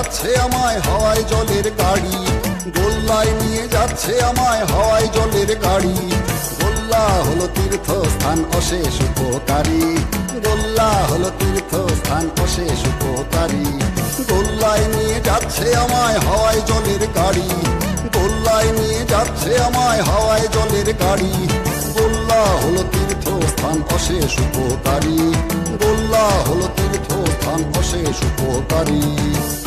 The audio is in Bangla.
যাচ্ছে আমায় হাওয়ায় জলের গাড়ি, গোল্লায় নিয়ে যাচ্ছে আমায় হাওয়ায় জলের গাড়ি। গোল্লা হলো তীর্থস্থান অশেষ উপকারী, গোল্লা হলো তীর্থস্থান অশেষ উপকারী। গোল্লায় নিয়ে যাচ্ছে আমায় হাওয়ায় জলের গাড়ি, গোল্লায় নিয়ে যাচ্ছে আমায় হাওয়ায় জলের গাড়ি। গোল্লা হলো তীর্থস্থান অশেষ উপকারী, গোল্লা হলো তীর্থস্থান অশেষ উপকারী।